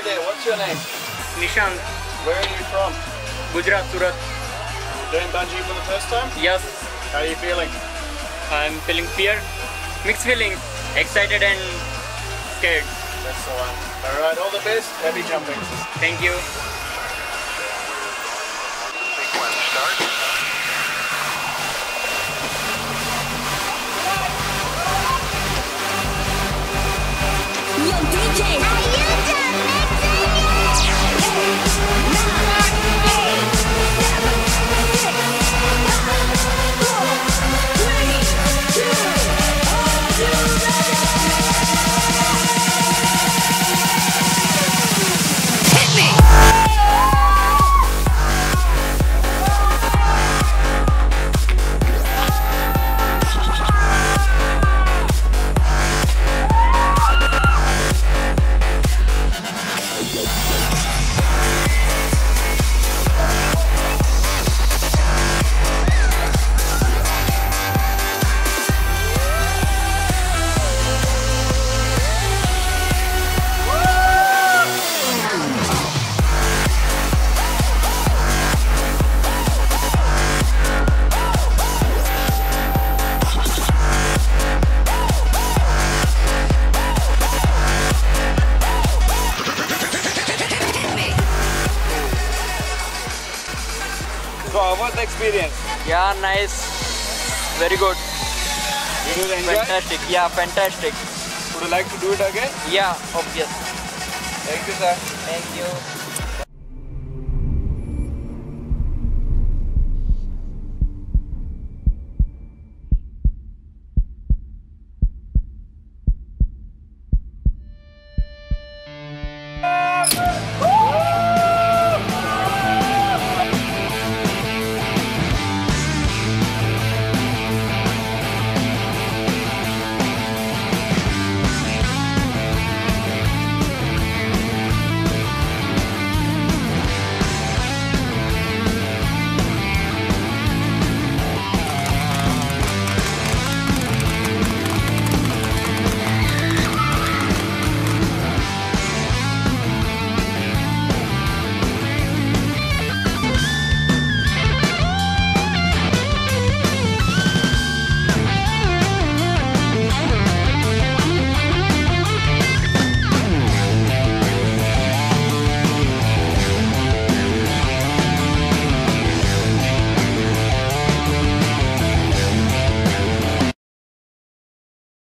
there. What's your name? Nishant, Where are you from? Gujarat, Surat. Doing bungee for the first time? Yes, How are you feeling? I'm feeling fear. Mixed feelings. Excited and scared. That's the one. Alright, all the best. Happy jumping. Thank you. Sequence start. Yo, DJ, are you done mixing it? 8, 9, 8, 7, 6, 5, 4, 3, 2, are you ready? Hit me! So how was the experience? Yeah, nice. Very good. Did you enjoy? Fantastic. Yeah, fantastic. Would you like to do it again? Yeah, obvious. Thank you, sir. Thank you.